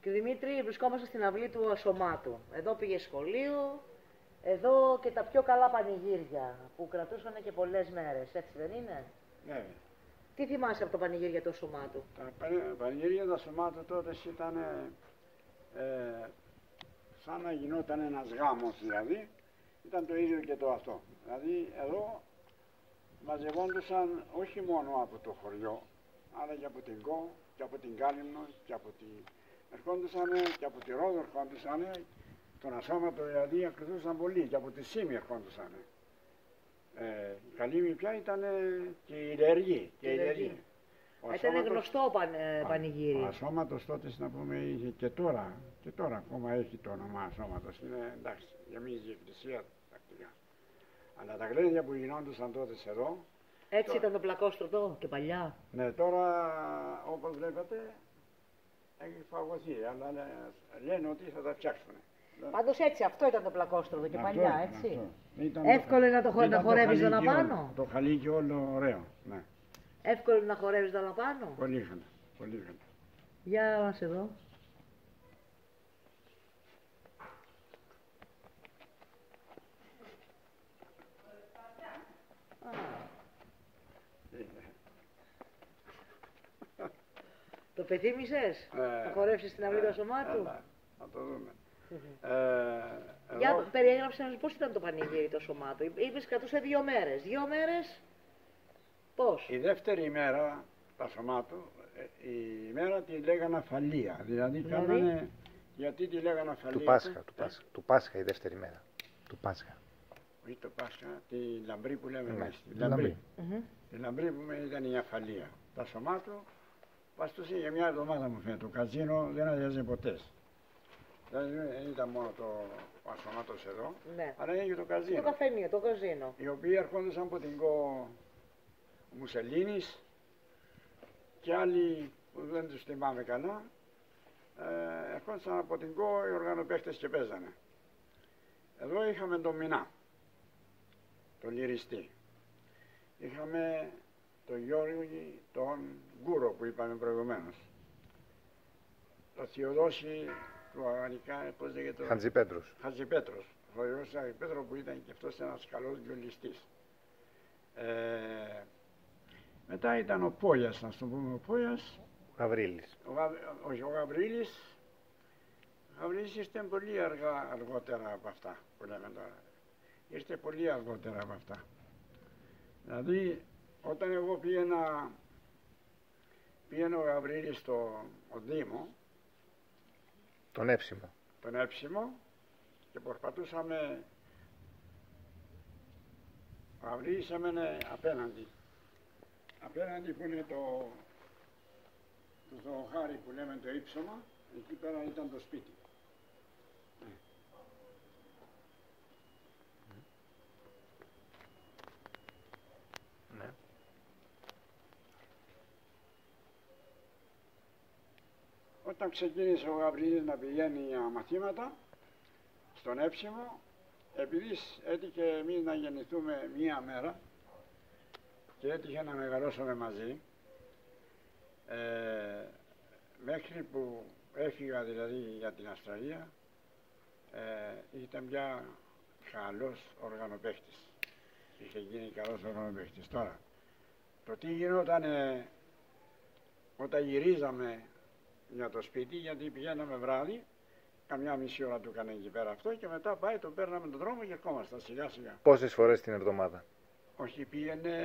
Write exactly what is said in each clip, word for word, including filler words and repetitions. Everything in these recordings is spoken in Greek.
Και Δημήτρη, βρισκόμαστε στην αυλή του Ασωμάτου. Εδώ πήγε σχολείο, εδώ και τα πιο καλά πανηγύρια που κρατούσαν και πολλές μέρες, έτσι δεν είναι? Ναι. Τι θυμάσαι από το πανηγύρια του Ασωμάτου? Τα πανηγύρια του Ασωμάτου τότε ήταν ε, σαν να γινόταν ένας γάμος, δηλαδή. Ήταν το ίδιο και το αυτό. Δηλαδή εδώ μαζευόντουσαν όχι μόνο από το χωριό, αλλά και από την Κο, και από την Κάλυμνο, και από τη... ερχόντουσαν και από τη Ρόδο ερχόντουσαν, τον Ασώματο δηλαδή ακολουθούσαν πολύ, και από τη Σήμη ερχόντουσαν. Ε, η Καλύμη πια ήταν και η Λεργή. Και η Λεργή. Ήταν γνωστό παν, πανηγύρι. Ο Ασώματος τότε, να πούμε, είχε και τώρα, και τώρα ακόμα έχει το όνομα Ασώματος. Είναι εντάξει, γεμίζει η εκκλησία τακτικά. Αλλά τα γλέντια που γινόντουσαν τότε εδώ. Έτσι τώρα, ήταν το πλακόστρωτο και παλιά. Ναι, τώρα όπως βλέπετε έχει φαγωθεί, αλλά λένε ότι θα τα φτιάξουν. Πάντως έτσι, αυτό ήταν το πλακόστρωτο και αυτό παλιά, ήταν, έτσι. Ήταν εύκολο είναι να, το, να χορεύεις το δαλαπάνω. Το χαλίκι όλο ωραίο, ναι. Εύκολο είναι να χορεύεις δαλαπάνω. Πολύ είχαν, πολύ είχαν. Για μας εδώ. Το πεθύμησες, ε, να χορεύσεις στην αυλή του Ασωμάτου? Θα το δούμε. ε, Για εδώ... περιέγραψε να σου πώς ήταν το πανηγύρι του Ασωμάτου. Είπες κρατούσε δύο μέρες. Δύο μέρες πώς? Η δεύτερη ημέρα του Ασωμάτου, η ημέρα τη λέγανε αφαλία. Δηλαδή, δηλαδή... κάνανε... γιατί τη λέγανε αφαλία? Του Πάσχα, του Πάσχα, του Πάσχα η δεύτερη μέρα. Του Πάσχα. Όχι το Πάσχα, τη λαμπρή που λέμε. Ναι, τη λαμπρή. λαμπρή. Τη λαμπρή που ήταν η αφαλία. Το Ασωμάτου παστούσε για μια εβδομάδα μου φαίνεται. Το καζίνο δεν αδειάζει ποτέ. Δεν ήταν μόνο το Ασωμάτος εδώ, ναι, αλλά είναι και το καζίνο. Το καφενείο, το καζίνο. Οι οποίοι ερχόντουσαν από την Κο Μουσελίνης και άλλοι που δεν τους θυμάμαι καλά, ε, ερχόντουσαν από την Κο οι οργανοπαίχτες και παίζανε. Εδώ είχαμε τον Μινά, τον λυριστή. Είχαμε τον Γιώργη, τον Γκούρο που είπαμε προηγουμένως. Το Θεοδόση του Αγανικά, πώς λέγεται το... Χατζηπέτρος. Χατζηπέτρος. Ο Θεοδόσης Χατζηπέτρος που ήταν και αυτός ένας καλός βιολιστής. Ε, μετά ήταν ο Πόγιας, να το πούμε ο Πόγιας. Ο Γαβρίλης. Ο, Γαβ... όχι, ο Γαβρίλης. Ο Γαβρίλης ήρθε πολύ αργά, αργότερα από αυτά που λέμε τώρα. Ήρθε πολύ αργότερα από αυτά. Δηλαδή, όταν εγώ πήγαινα, πήγαινε ο Γαβρίλης στο Δήμο, τον Έψιμο. Τον Έψιμο, και προσπαθούσαμε, ο Γαβρίλης έμενε απέναντι. Απέναντι που είναι το, το Ζωοχάρι που λέμε το Ήψωμα, εκεί πέρα ήταν το σπίτι. Ναι. Όταν ξεκίνησε ο Γαβρίλης να πηγαίνει για μαθήματα στον Έψιμο, επειδή έτυχε εμείς να γεννηθούμε μία μέρα και έτυχε να μεγαλώσουμε μαζί, ε, μέχρι που έφυγα δηλαδή για την Αυστραλία, ε, ήταν πια καλός οργανοπαίχτης. Είχε γίνει καλός οργανοπαίχτης. Τώρα, το τι γινόταν ε, όταν γυρίζαμε για το σπίτι, γιατί πηγαίναμε βράδυ, καμιά μισή ώρα του έκανε εκεί πέρα αυτό και μετά πάει, τον παίρναμε τον δρόμο και ερχόμασταν σιγά σιγά. Πόσες φορές την εβδομάδα? Όχι, πήγαινε,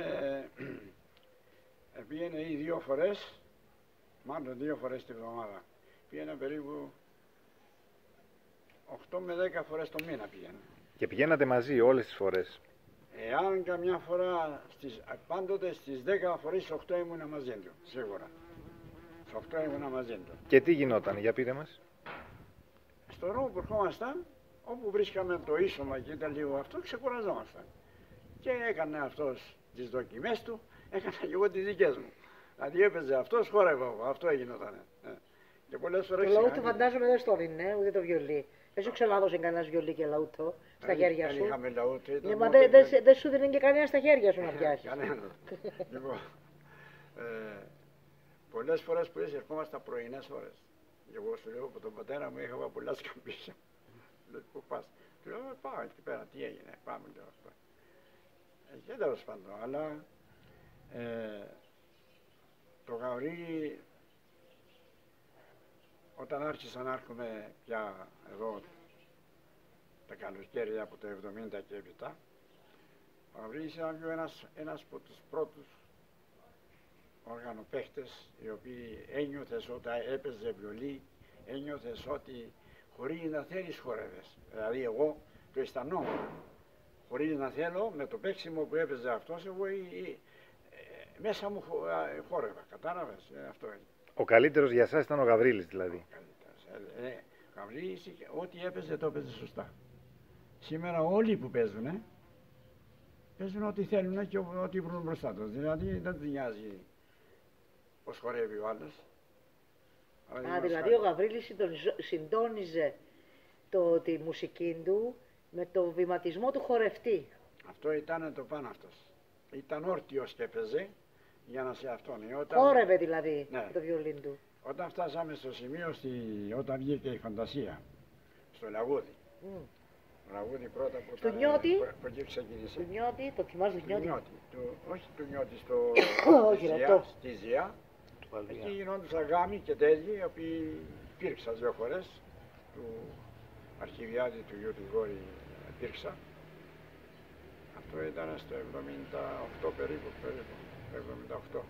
ε, πήγαινε ή δύο φορές, μάλλον δύο φορές τη εβδομάδα. Πήγαινε περίπου οκτώ με δέκα φορές το μήνα πήγαινε. Και πηγαίνατε μαζί όλες τις φορές? Εάν καμιά φορά, στις, πάντοτε στις δέκα φορές στις οκτώ ήμουνα μαζί του, σίγουρα. Στις οκτώ ήμουνα μαζί του. Και τι γινόταν, για πείτε μας? Στο δρόμο που ερχόμασταν, όπου βρίσκαμε το ίσωμα και ήταν λίγο αυτό, ξεκουραζόμασταν. Και έκανε αυτός τις δοκιμές του, έκανα και εγώ τις δικές μου. Δηλαδή έπαιζε αυτός, χόρευα εγώ, αυτό έγινοταν. Ε. Και πολλές φορές... Το λαούτο φαντάζομαι δεν στο δίνει, ούτε το βιολί. Δεν σου ξελάδωσε κανένας βιολί και λαούτο στα χέρια σου. Δεν είχαμε λαούτο. Ναι, μα δεν δε, δε σου δίνει και κανένα στα χέρια σου να πιάσεις. Κανένα. Λοιπόν, ε, πολλές φορές που είσαι ερχόμαστε πρωινές ώρες. Και εγώ σου λέω από τον πατέρα μου είχα πολλά σκαμπίσια. Λέω πού πας. Του λέω πάω εκεί πέρα, τι έγινε, πάμε και αυτό. Ε, και τέλος πάντων, αλλά ε, το Γαβρίλη όταν άρχισα να έρχομαι πια εδώ τα καλοκαίρια από το εβδομήντα και έπειτα, ο Γαβρίλης ήταν ένας, ένας από τους πρώτους οργανοπαίχτες οι οποίοι ένιωθες όταν έπαιζε βιολί, ένιωθες ότι χωρίς να θέλεις χόρευες. Δηλαδή εγώ το αισθανόμουν. Χωρίς να θέλω, με το παίξιμο που έπαιζε αυτός, εγώ ή, ή, ε, μέσα μου χόρευα. Κατάλαβες, ε, αυτό είναι. Ο καλύτερος για εσάς ήταν ο Γαβρίλης δηλαδή. Ο καλύτερος. Ε, ε, ο Γαβρίλης, ό,τι έπαιζε το έπαιζε σωστά. Σήμερα όλοι που παίζουν, ε, παίζουν ό,τι θέλουν και ό,τι βρουν μπροστά τους. Δηλαδή δεν τους νοιάζει πώς χορεύει ο άλλος. Α, δηλαδή ο Γαβρίλης συντόνιζε το, τη μουσική του με το βηματισμό του χορευτή. Αυτό ήταν το πάνω αυτός. Ήταν όρτιος και έπαιζε για να σε αυτόν. Όταν... Χόρευε δηλαδή, ναι, το βιολίν του. Όταν φτάσαμε στο σημείο, στη... όταν βγήκε η φαντασία, στο λαγούδι. Mm. Το λαγούδι πρώτα που, στο νιώτη, που εκεί ξεκίνησε. Του νιώτη, το θυμάσαι του νιώτη. νιώτη. Το... Όχι του νιώτη, στο... όχι, Ζία, στη Ζία. Εκεί γινόντουσαν γάμοι και τέλειοι, οι οποίοι υπήρξαν δύο φορές. Του αρχιδιάτη του γιου του Γόρη υπήρξα. Αυτό ήταν στο εβδομήντα οκτώ περίπου, περίπου, εβδομήντα οκτώ.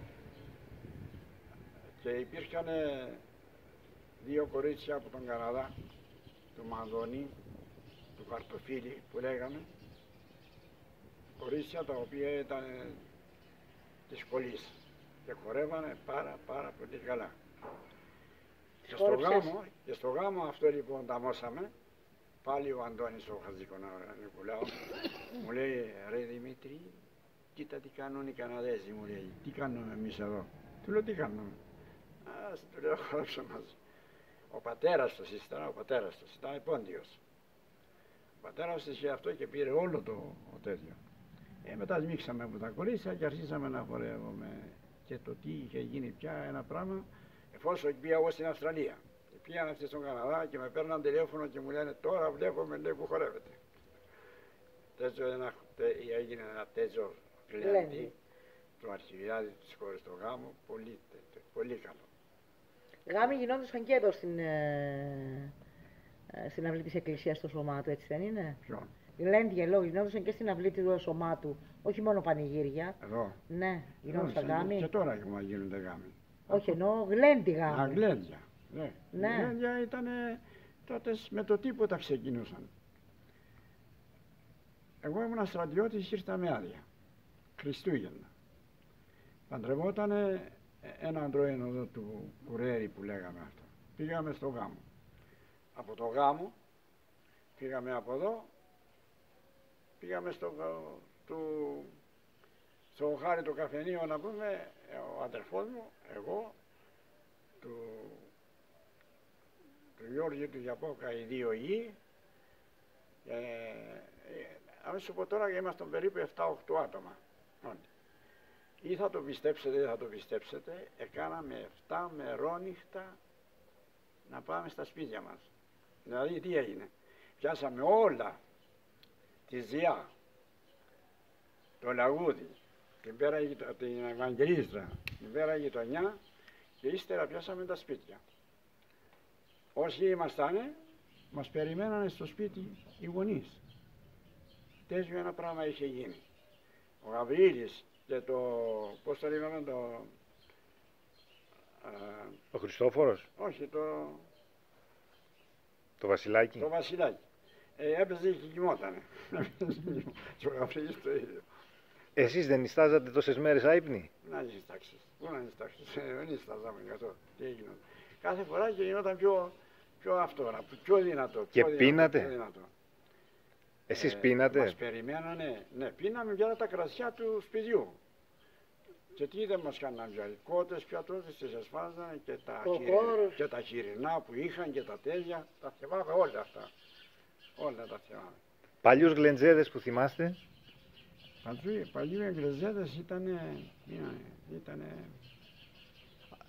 Και υπήρχαν δύο κορίτσια από τον Καναδά, του Μανδονή, του Καρτοφίλη που λέγαμε, κορίτσια τα οποία ήταν της σχολής και χορεύανε πάρα πάρα πολύ καλά. Και στο, γάμο, και στο γάμο αυτό λοιπόν τα μόσαμε, πάλι ο Αντώνης ο Χατζικονικουλάου μου λέει ρε Δημήτρη, κοίτα τι κάνουν οι Καναδέζοι, μου λέει, τι κάνουμε εμείς εδώ. Του λέω τι κάνουμε. Ας του λέω χορέψε μαζί. Ο πατέρας του ήταν, ο πατέρας του ήταν πόντιος. Ο πατέρας του είχε αυτό και πήρε όλο το τέτοιο. Ε, μετά σμίξαμε από τα κορίτσια και αρχίσαμε να χορεύουμε. Και το τι είχε γίνει πια ένα πράγμα, εφόσον πήγα εγώ στην Αυστραλία. Και πήγαν αυτοί στον Καναδά και με παίρναν τηλέφωνο και μου λένε τώρα βλέπουμε λέει που χορεύετε. Τέτοιο ένα, έγινε ένα τέτοιο γλέντι του αρχιδιάτη της χώρας του γάμου, πολύ, πολύ καλό. Γάμοι γινόντουσαν και εδώ στην, ε, στην αυλή της Εκκλησίας στο Σωμάτου, έτσι δεν είναι? Ποιον? Γλέντια λόγω γινόντουσαν και στην αυλή του Σωμάτου, όχι μόνο πανηγύρια. Εδώ. Ναι, γινόντουσαν γάμοι. Και τώρα γίνονται γάμοι. Όχι, εννοώ γλέντι γάμοι. Α, γλέντια. Ναι. Ναι. Οι γλέντια ήταν τότε με το τίποτα ξεκινούσαν. Εγώ ήμουν στρατιώτης, ήρθα με άδεια. Χριστούγεννα. Παντρευόταν ένα αντρώενο εδώ του Κουρέρι που λέγαμε αυτό. Πήγαμε στο γάμο. Από το γάμο πήγαμε από εδώ, πήγαμε στο, του, στο χάρι το καφενείο να πούμε, ο αδερφός μου, εγώ, του, του Γιώργη του Γιαπόκα, οι δύο γη. Ε, αν σου πω τώρα ήμασταν περίπου επτά οκτώ άτομα. Ή θα το πιστέψετε ή θα το πιστέψετε, έκαναμε επτά μερόνυχτα να πάμε στα σπίτια μας. Δηλαδή τι έγινε, πιάσαμε όλα, τη Ζιά, το λαγούδι, την πέρα την Ευαγγελίστρα, την πέρα γειτονιά και ύστερα πιάσαμε τα σπίτια. Όσοι ήμασταν, μας περιμένανε στο σπίτι οι γονείς. Τέτοιο ένα πράγμα είχε γίνει. Ο Γαβρίλης και το, πώς το λέγαμε, το... Ο Χριστόφορος. Όχι, το... Το Βασιλάκι. Το Βασιλάκι. Ε, έπαιζε και κοιμότανε. Και ο Γαβρίλης το ίδιο. Εσείς δεν νηστάζατε τόσες μέρες άυπνοι? Να νηστάξεις. Πού να νηστάξεις. Δεν νηστάζαμε καθόλου. Τι έγινε. Κάθε φορά και γινόταν πιο, πιο αυτόρα, πιο δυνατό. Και πιο πίνατε. Δυνατό, πιο δυνατό. Εσείς ε, πίνατε? Μας περιμένανε. Ναι, πίναμε για τα κρασιά του σπιτιού. Και τι δεν μας κάνανε πια. Οι κότες πια τότε τις εσφάζανε και τα, χειρι... και τα χοιρινά που είχαν και τα τέλεια. Τα θυμάμαι όλα αυτά. Όλα τα θυμάμαι. Παλιούς γλεντζέδες που θυμάστε? Παλιοί εγκλεζέδες ήτανε, ήτανε,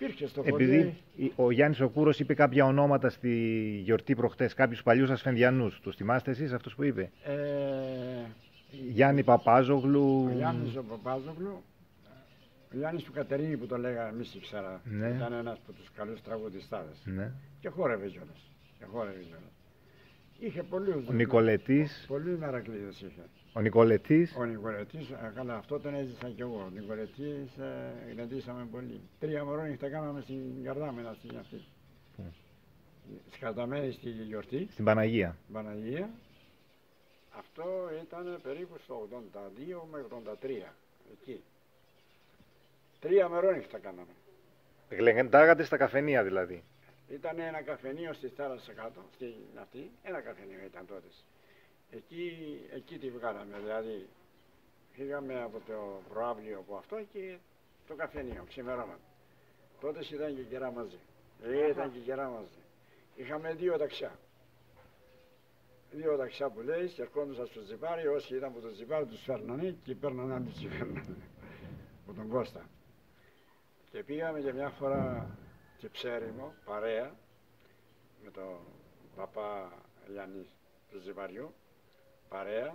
Υπήρχε στο Επειδή χωριό. ο Γιάννης ο Κούρος είπε κάποια ονόματα στη γιορτή προχτές, κάποιους παλιούς ασφενδιανούς. Τους θυμάστε εσείς αυτούς που είπε? Ε, Γιάννη Παπάζογλου. ο Γιάννης ο Παπάζογλου, ο Γιάννης του Κατερίνη που τον λέγαμε εμείς ήξερα. Ναι. Ήταν ένας από τους καλούς τραγουδιστάδες. Ναι. Και χόρευε κιόλας. Και χόρευε κιόλας. Είχε πολλούς. Ο Νικολετής. Πολλούς μερακλείδες είχε. Ο Νικολετής. Ο Νικολετής, ε, καλά, αυτό τον έζησα κι εγώ. Ο Νικολετής ε, γνωρίσαμε πολύ. Τρία μωρόνυχτα κάναμε στην Καρδάμενα στην αυτή. Πού? Σκαταμένη στη γιορτή, Στην Παναγία. στην Παναγία. Αυτό ήταν περίπου στο ογδόντα δύο με ογδόντα τρία. Εκεί. Τρία μερόνυχτα κάναμε. Γλεντάγατε στα καφενεία δηλαδή. Ήταν ένα καφενείο στη θάλασσα κάτω, στην αυτή. Ένα καφενείο ήταν τότε. Εκεί, εκεί τη βγάλαμε, δηλαδή φύγαμε από το προάβλιο από αυτό και το καφενείο, ξημερώματα. Τότε ήταν και κερά μαζί. Ε, ήταν και κερά μαζί. Είχαμε δύο ταξιά. Δύο ταξιά που λέει και ερχόντουσαν στο Τζιπάρι, όσοι ήταν από το Τζιπάρι τους φέρνανε και παίρνανε αν τους φέρνανε. Από τον Κώστα. Και πήγαμε και μια φορά και ψέριμο, παρέα, με τον παπά Γιάννη του Τζιπαριού. Παρέα,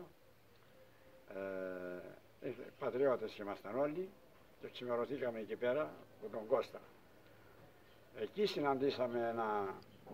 ε, πατριώτες ήμασταν όλοι και ξημερωθήκαμε εκεί πέρα από τον Κώστα. Εκεί συναντήσαμε ένα...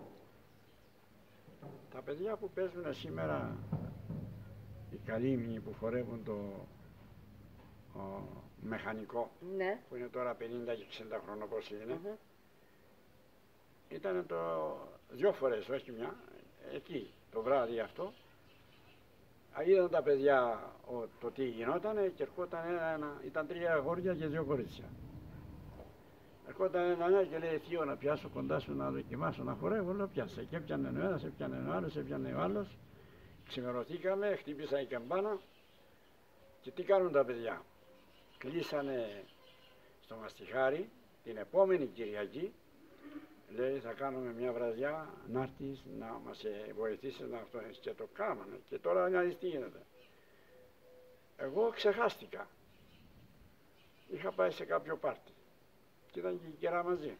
τα παιδιά που παίζουν σήμερα, οι καλύμνοι που φορεύουν το ο, μεχανικό, Ναι. που είναι τώρα πενήντα και εξήντα χρονών πώς είναι. Mm-hmm. Ήταν το δυο φορές, όχι μια, εκεί το βράδυ αυτό. Είδαν τα παιδιά ο, το τι γινόταν και ερχόταν ένα, ένα, ήταν τρία αγόρια και δύο κορίτσια. Ερχόταν ένα, ένα και λέει θείο να πιάσω κοντά σου να δοκιμάσω να χορεύω, λέω πιάσε. Και έπιανε ο ένας, έπιανε ο άλλος, έπιανε ο άλλος. Ξημερωθήκαμε, χτύπησα η καμπάνα και τι κάνουν τα παιδιά. Κλείσανε στο Μαστιχάρι την επόμενη Κυριακή. Λέει θα κάνουμε μια βραδιά να έρθεις να μας βοηθήσεις να αυτό και το κάμανε και τώρα να δεις τι γίνεται. Εγώ ξεχάστηκα. Είχα πάει σε κάποιο πάρτι και ήταν και η κερά μαζί.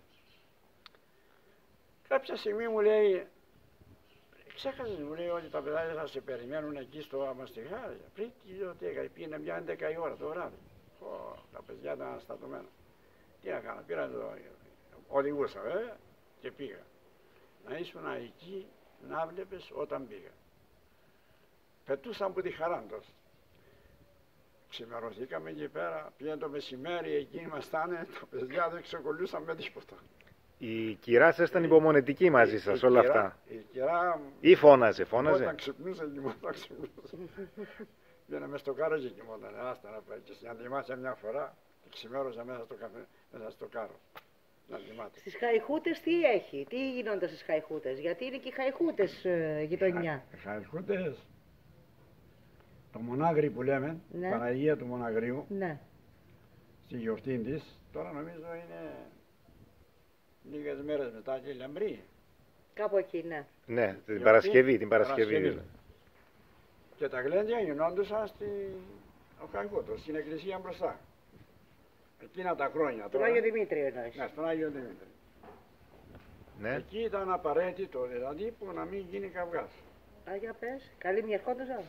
Κάποια στιγμή μου λέει, ξέχασες μου λέει ότι τα παιδάκια θα σε περιμένουν εκεί στο Μαστιχάρι. Πριν τι λέω τι έκανα, πήγαινε μια έντεκα η ώρα το βράδυ. Ω, τα παιδιά ήταν αναστατωμένα. Τι να κάνω, πήρα το οδηγούσα βέβαια. Και πήγα. Να ήσουν εκεί να βλέπεις όταν πήγα. Πετούσαν που τη χαράντος. Ξημερωθήκαμε εκεί πέρα, πήγαινε το μεσημέρι, εκεί ήμασταν, τα παιδιά δεν ξεκολλούσαν με τίποτα. Η κυρά σας ήταν υπομονετική μαζί σας η όλα κυρά, αυτά. Η κυρά... Ή φώναζε, φώναζε. Όταν ξυπνούσε κοιμόταν, ξυπνούσε. Πήγαινε μες στο κάρο και κοιμόταν, άστα να πάει. Και αν θυμάσαι μια φορά, ξημέρωσα μέσα στο, καφέ, μέσα στο κάρο. Στις Χαϊχούτες τι έχει, τι γίνονται στις Χαϊχούτες, γιατί είναι και οι Χαϊχούτες ε, γειτονιά. Οι Χαϊχούτες, το Μονάγρι που λέμε, ναι. Παναγία του Μοναγρίου, ναι. στη γιορτή της, τώρα νομίζω είναι λίγες μέρες μετά και η Λαμπρή. Κάπου εκεί, ναι. Ναι, την Γιορτή, Παρασκευή, την Παρασκευή. Παρασκευή. Και τα γλέντια γινόντουσαν στη Χαϊχούτο, στην εκκλησία μπροστά. Εκείνα τα χρόνια. Στον Άγιο Δημήτριο εννοείς. Ναι, στον Άγιο Δημήτριο. Ναι. Εκεί ήταν απαραίτητο δηλαδή που να μην γίνει καυγάς. Α, για πες, καλή μια ερχόντουσαν.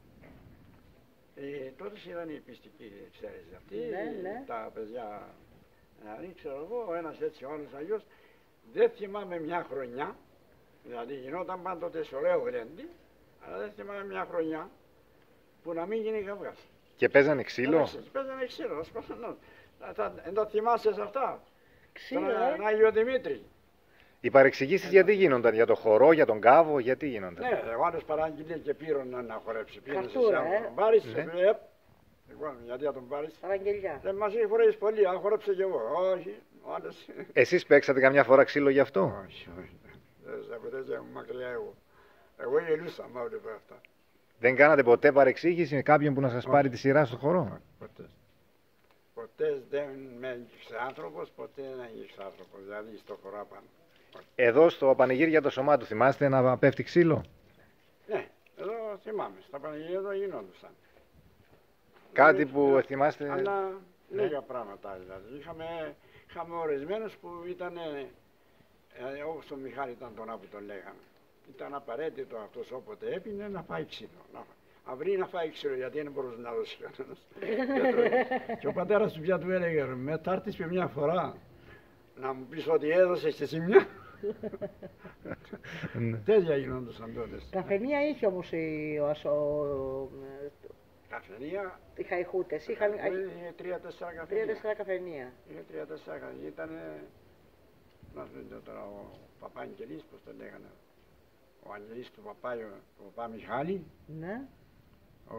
Ε, τότε ήταν η πιστική, ξέρεις αυτή, ναι, ναι. Τα παιδιά, δηλαδή ξέρω εγώ, ο ένας έτσι, ο άλλος αλλιώς. Δεν θυμάμαι μια χρονιά, δηλαδή γινόταν πάντοτε σε ωραίο γλέντι, αλλά δεν θυμάμαι μια χρονιά που να μην γίνει καυγάς. Και παίζανε ξύλο. Παίζανε ξύλο, σπάσανε. Δεν τα θυμάσαι σε αυτά. Ξύλο, Στον ε. Άγιο Δημήτρη. Οι παρεξηγήσεις γιατί γίνονταν, για το χορό, για τον κάβο, γιατί γίνονταν. Ναι, ο άλλος παράγγειλε και πήρον να, να χορέψει. Πήγαινε σε Καρτούρα, άλλο, ε. τον πάρεις, Ναι. σε λέει, «Επ». Λοιπόν, γιατί θα τον πάρεις. Παραγγελιά. Δεν μας έχει χορέψει πολύ, αν χορέψε κι εγώ. Όχι, ο άλλος. Εσείς παίξατε καμιά φορά ξύλο γι' αυτό. Όχι, όχι. Δεν ποτέ δεν μακριά εγώ. Εγώ γελούσα με όλα αυτά. Δεν κάνατε ποτέ παρεξήγηση με κάποιον που να σας πάρει τη σειρά στο χορό. Ποτέ. Ποτέ δεν με έγγιξε άνθρωπος, ποτέ δεν έγγιξε άνθρωπος. Δηλαδή στο χορό πάνω. Εδώ στο πανηγύρι το σωμά του θυμάστε να πέφτει ξύλο. Ναι, εδώ θυμάμαι. Στα Παναγία εδώ γινόντουσαν. Κάτι που θυμάστε. Αλλά λίγα πράγματα δηλαδή. Είχαμε είχαμε ορισμένους που ήταν, ε, όπως ο Μιχάλη ήταν τώρα που τον λέγαμε. Ήταν απαραίτητο αυτός όποτε έπινε να φάει ξύλο. Να, αυρί να φάει ξύλο, γιατί δεν μπορούσε να δώσει κανένας. Και ο πατέρας του πια του έλεγε, με τάρτης με μια φορά να μου πεις ότι έδωσες και εσύ μια. Τέτοια γινόντουσαν τότε. Καφενεία είχε όμως η, ο, ο, Καφενεία. οι χαϊχούτες. Είχαν Είχε τρία-τέσσερα καφενεία. τρία-τέσσερα καφενεία. Είχε τρία-τέσσερα καφενεία. Ήτανε, να σου δείτε τώρα, ο Παπά-Αγγελής, πώς τον λέγανε. Ο Αγγελής του Παπά, ο Παπά Μιχάλη. Ναι. Ο...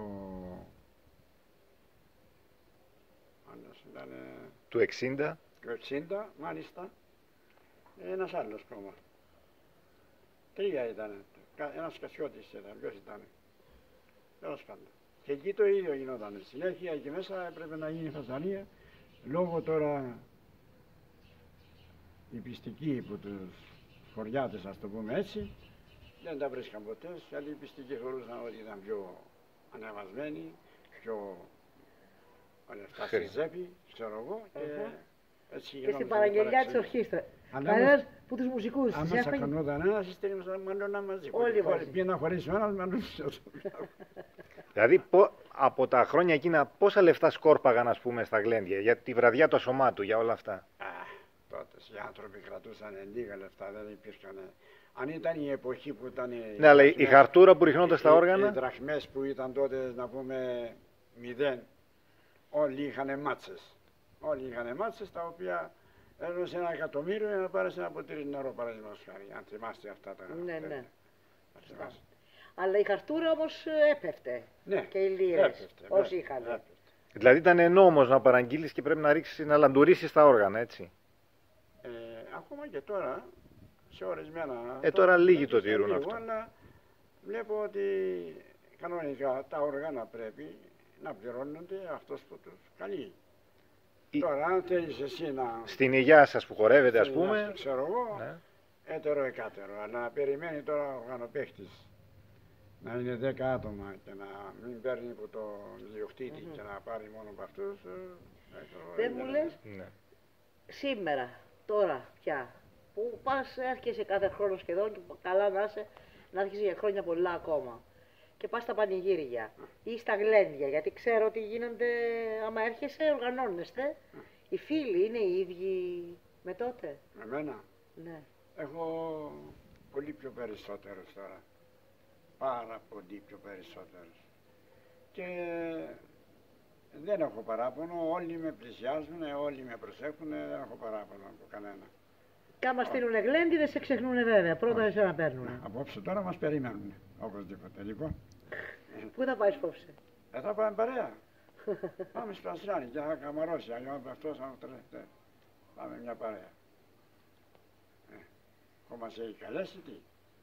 Άλλος ήταν... Του εξήντα. Του εξήντα, μάλιστα. Ένας άλλος κόμμα. Τρία ήταν. Ένας Κασιώτης ήταν. Ποιος ήταν. Τέλος πάντων. Και εκεί το ίδιο γινόταν. Συνέχεια εκεί μέσα έπρεπε να γίνει φασαρία. Λόγω τώρα οι πιστικοί που τους χωριάτες, ας το πούμε έτσι, δεν τα βρίσκαν ποτέ, γιατί οι πιστικοί θεωρούσαν ότι ήταν πιο ανεβασμένοι, πιο ανεφτά στη ζέπη, ξέρω εγώ, και Uh-huh. έτσι Και στην παραγγελιά της ορχήστρας. Αλλά Κανένας που τους μουσικούς άμα τους σε έφαγε. κανόταν ένας, στέλνουμε μάλλον μαζί. Όλοι μαζί. Πήγαινε να χωρίσει ο ένας, μάλλον Δηλαδή πο- από τα χρόνια εκείνα πόσα λεφτά σκόρπαγαν, ας πούμε, στα γλέντια για τη βραδιά του ασωμάτου, για όλα αυτά. Α, τότε οι άνθρωποι κρατούσαν λίγα λεφτά, δεν υπήρχαν. Αν ήταν η εποχή που ήταν. Ναι, αλλά η χαρτούρα που ριχνόταν στα Οι όργανα. δραχμές που ήταν τότε, να πούμε, μηδέν, όλοι είχαν μάτσες. Όλοι είχαν μάτσες τα οποία έδωσε ένα εκατομμύριο για να πάρεις ένα ποτήρι νερό, παραδείγματος χάρη. Αν θυμάστε αυτά τα. Ναι, ναι. τέτοια. Αν θυμάστε. Αλλά η χαρτούρα όμως έπεφτε. Ναι, Και οι λίρες, έπεφτε, όσοι ναι, είχαν. έπεφτε. Δηλαδή ήταν νόμος να παραγγείλεις και πρέπει να ρίξεις, να λαντουρίσεις τα όργανα, έτσι. Ε, ακόμα και τώρα, σε ορισμένα... Ε, τώρα λίγοι το είναι τηρούν λίγο, αυτό. Αλλά βλέπω ότι κανονικά τα όργανα πρέπει να πληρώνονται αυτός που τους καλεί. Η- Τώρα, αν θέλεις εσύ να... Στην υγειά σας που χορεύετε, ας να- πούμε. Ξέρω εγώ, Ναι. έτερο εκάτερο, αλλά να περιμένει τώρα ο οργανοπαίχτης να είναι δέκα άτομα και να μην παίρνει από τον ιδιοκτήτη Μμμ. και να πάρει μόνο από αυτούς. ε, ε, Δεν είναι- μου λες Ναι. σήμερα, τώρα πια, που πας, έρχεσαι κάθε χρόνο σχεδόν και καλά να είσαι, να έρχεσαι για χρόνια πολλά ακόμα. Και πας στα πανηγύρια ή στα γλέντια, γιατί ξέρω ότι γίνονται, άμα έρχεσαι, οργανώνεστε. Οι φίλοι είναι οι ίδιοι με τότε. Με μένα. Ναι. Έχω πολύ πιο περισσότερους τώρα. Πάρα πολύ πιο περισσότερους. Και δεν έχω παράπονο, όλοι με πλησιάζουν, όλοι με προσέχουν, δεν έχω παράπονο από κανένα. Κάμα στείλουν γλέντι, δεν σε ξεχνούν βέβαια. Πρώτα εσένα παίρνουν. Απόψε τώρα μας περιμένουν, οπωσδήποτε. Λοιπόν, Πού θα πάει απόψε? ε, θα πάμε παρέα. Πάμε στο Ασιάνι και θα καμαρώσει, αλλιώς αυτός θα τρέχετε. Πάμε μια παρέα. Ε, έχω μας έχει καλέσει τι.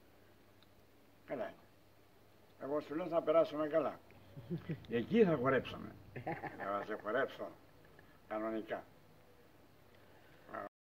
Καλά είναι. Εγώ σου λέω θα περάσουμε καλά. Εκεί θα χορέψουμε. Θα σε χορέψω κανονικά.